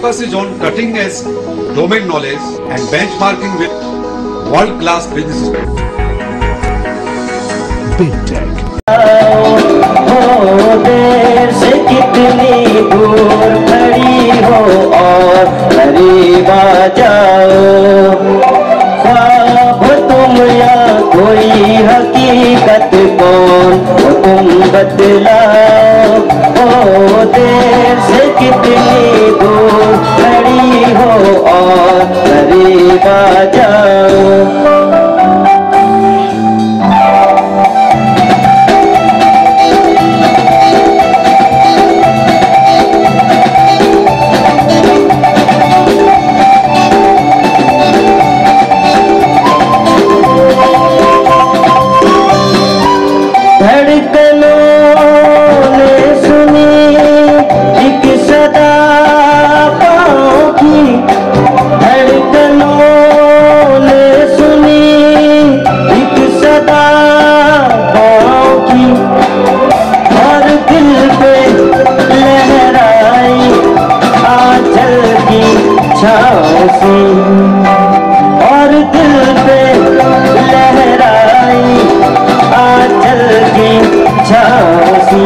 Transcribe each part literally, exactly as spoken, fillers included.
focus is on cutting edge domain knowledge and benchmarking with world class businesses. Big Tech. देर से कितनी दूर खड़ी हो और करीब आ जाओ। ख्वाब तुम या कोई हकीकत कौन हो तुम बतलाओ। ओ देर से कितनी दूर खड़ी हो और करीब आ जाओ। और दिल पे लहराई आंचल की झांसी।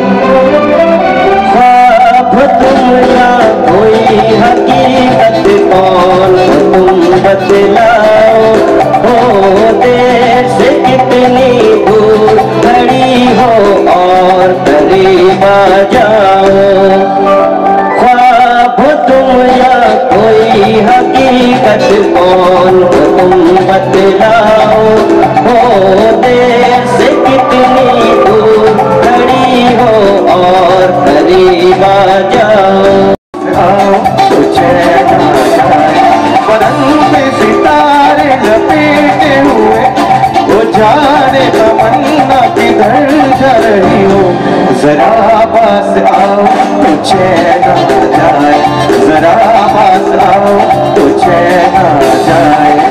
ख्वाब तुम या कोई हकीकत कौन तुम बतलाओ। हो देर से कितनी दूर खड़ी हो और करीब आ जाओ। ख्वाब तुम या कोई हकीकत कौन तुम बतलाओ। हो देर से कितनी दूर खड़ी हो और करीब आ जाओ। आओ चैन आ जाए बदन पे सितारे लपेटे हुए वो जाने तमन्ना किधर जा रही हो। जरा पास आओ तो चैन आ जाए। जरा पास आओ तो चैन आ जाए।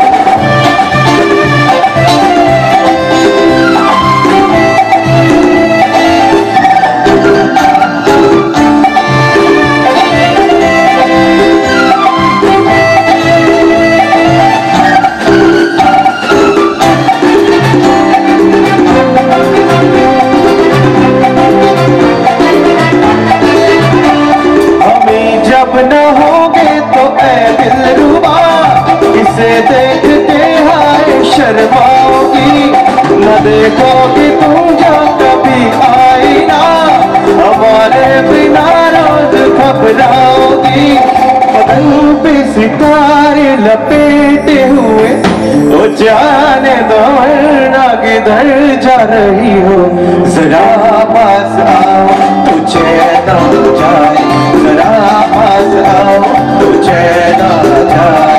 न होगे तो ऐ दिलरुबा इसे देख के हाय शर्माओगी। न देखोगी तुम जो कभी आई ना हमारे बिना रोज घबराओगी। बदन पे सितारे लपेटे हुए वो जाने दो वरना किधर जा रही हो। जरा पास आओ तो चैन आ जाए। जरा पास आओ तो चैन आ जाए।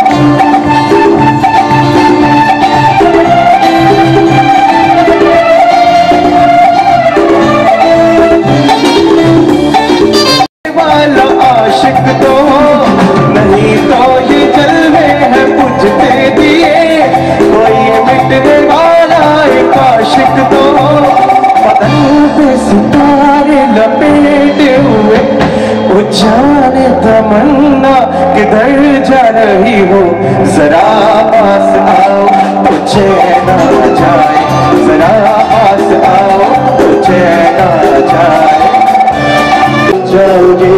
वाला आशिक तो नहीं तो ये जलवे हैं बुझते दिए। कोई मिटने वाला एक आशिक तो बदन पे सितारे लपेटे हुए वो जाने तमन्ना किधर जा रही हो। जरा पास आओ तो चैन आ जाए। जरा पास आओ तो चैन आ जाए। जाओगे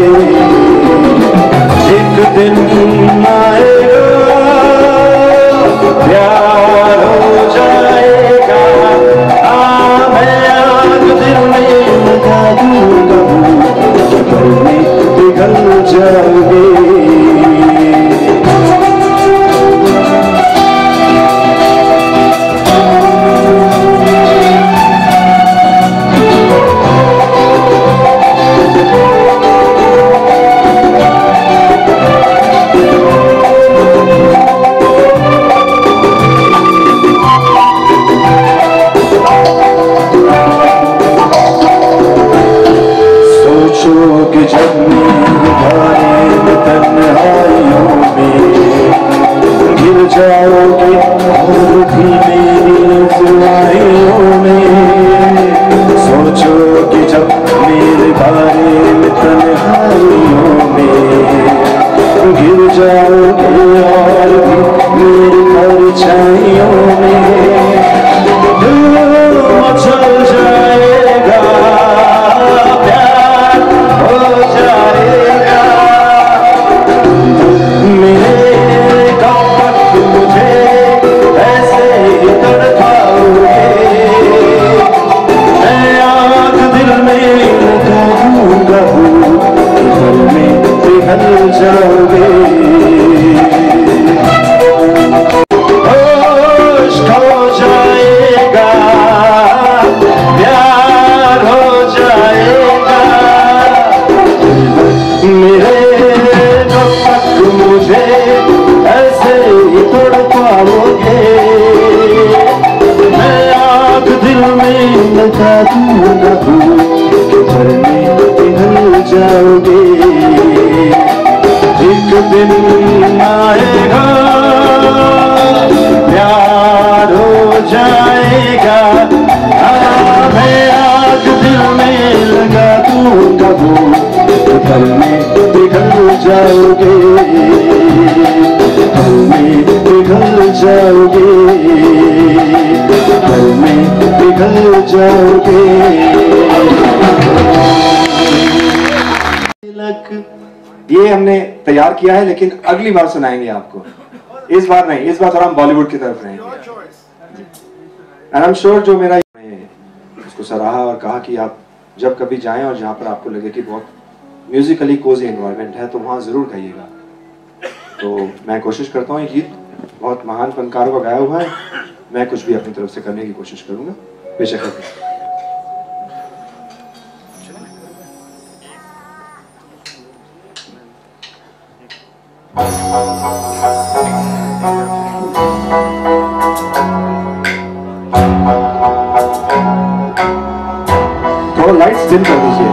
एक दिन आएगा प्यार हो जाएगा। हाँ मैं आग दिल में लगा दूंगा पिघल जाओगे। जादू न हो कि घर में पिघल जाओगे। एक दिन आएगा प्यार हो जाएगा, मैं आग दिल में लगा दूंगा वो पल में पिघल जाओगे, पल में पिघल जाओगे, पल में पिघल जाओगे। ये हमने तैयार किया है लेकिन अगली बार सुनाएंगे आपको, इस बार नहीं, इस बार थोड़ा हम बॉलीवुड की तरफ रहेंगे। एंड आई एम श्योर जो मेरा उसको सराहा और कहा कि आप जब कभी जाएं और जहाँ पर आपको लगे कि बहुत म्यूजिकली कोजी एनवायरनमेंट है तो वहाँ ज़रूर गाइएगा। तो मैं कोशिश करता हूँ, ये गीत बहुत महान फनकारों का गाया हुआ है, मैं कुछ भी अपनी तरफ से करने की कोशिश करूँगा, बेशक है। तो लाइट्स डिम कर दीजिए।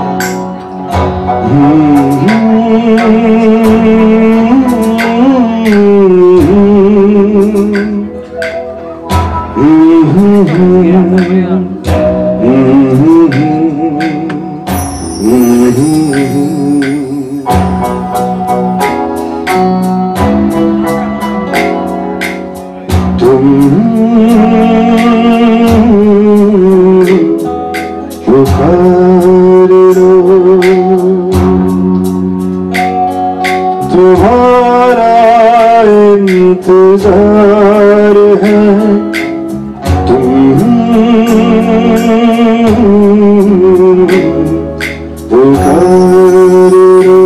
तुम्हारा इंतजार है, तुम पुकार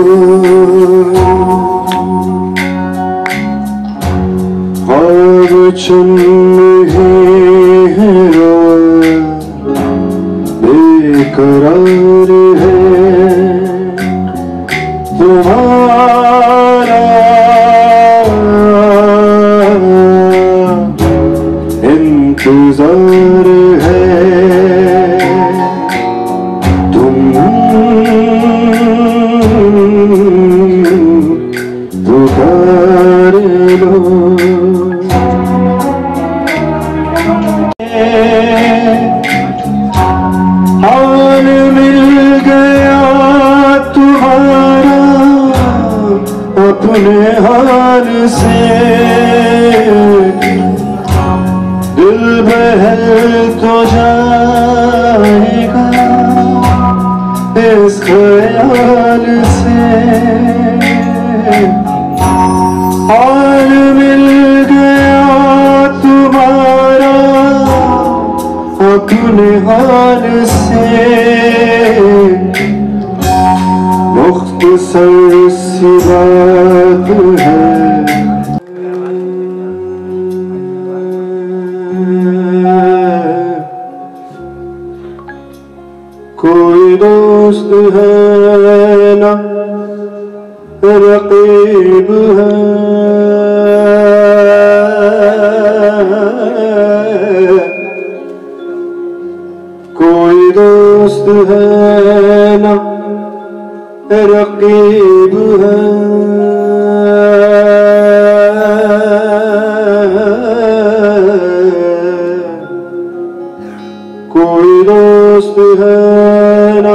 ख्वाब चुन रहे हैं, बेकरार है तुम्हारा इंतजार है, तुम पुकार लो। हाल मिल गया तुम्हारा अपने हाल से, दिल बहल तो जाएगा इस ख्याल से। हाल मिल गया तुम्हारा अपने हाल से, मुख्तसर सी बात है, कोई दोस्त है ना रकीब है, कोई दोस्त है ना रकीब है, कोई दोस्त है ना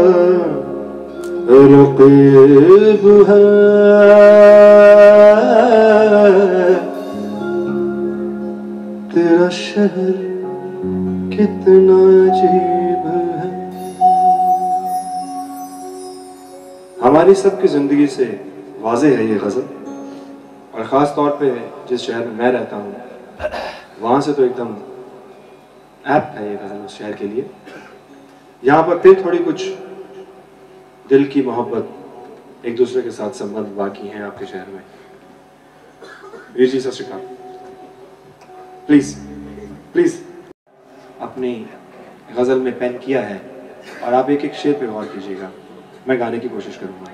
रकीब है। तेरा शहर कितना अजीब है। हमारी सबकी जिंदगी से वाज़ेह है ये गज़ल, और ख़ास तौर पे जिस शहर में मैं रहता हूँ वहाँ से तो एकदम ऐप्ट है ये गज़ल उस शहर के लिए। यहाँ पर फिर थोड़ी कुछ दिल की मोहब्बत, एक दूसरे के साथ संबंध बाकी हैं आपके शहर में। वीर जी सत श्री अकाल। प्लीज प्लीज अपनी गज़ल में पेन किया है और आप एक एक शेर पे गौर कीजिएगा, मैं गाने की कोशिश करूँगा।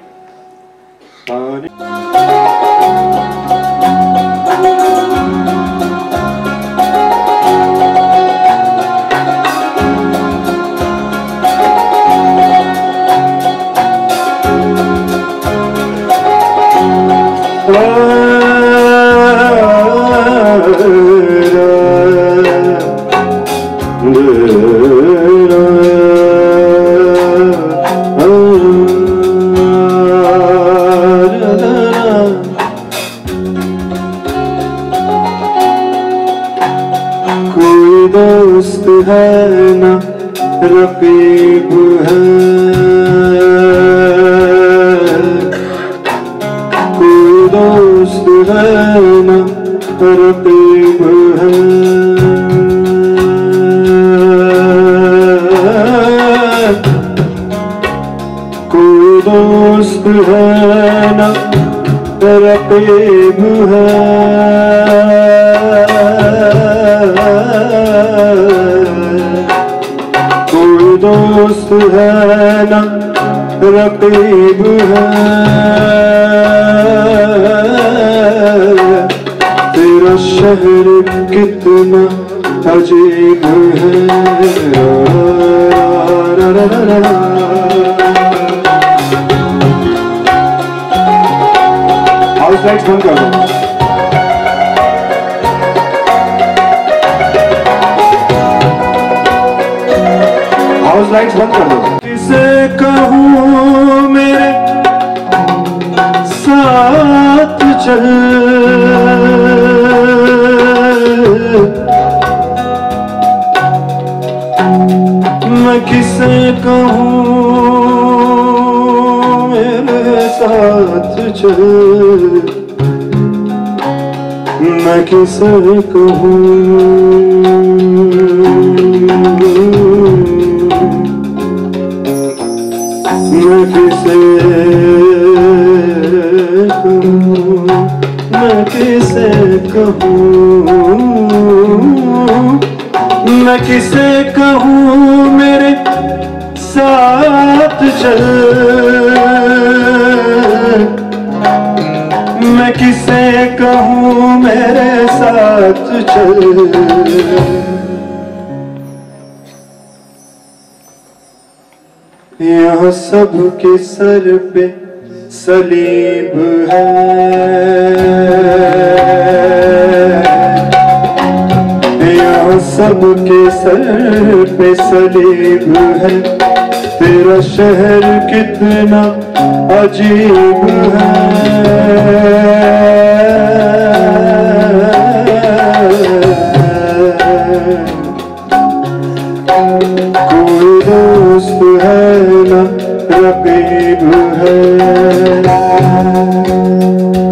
रकीब है, कोई दोस्त है ना रकीब है, कोई दोस्त है ना रकीब है, कोई दोस्त है ना रकीब है, तेरा शहर कितना अजीब है। हाउस लाइट्स बंद कर दो। हाउस लाइट्स बंद कर दो। किसे कहूँ मेरे साथ चल, मैं किसे कहूँ मेरे साथ चल, मैं किसे कहूँ, मैं किसे कहूँ, मैं किसे कहूँ, मैं किसे कहूँ मेरे साथ चल, मैं किसे कहूँ मेरे साथ चल। यहाँ सबके सर पे सलीब है, यहाँ सबके सर पे सलीब है, तेरा शहर कितना अजीब है, कोई दोस्त है ना रकीब है।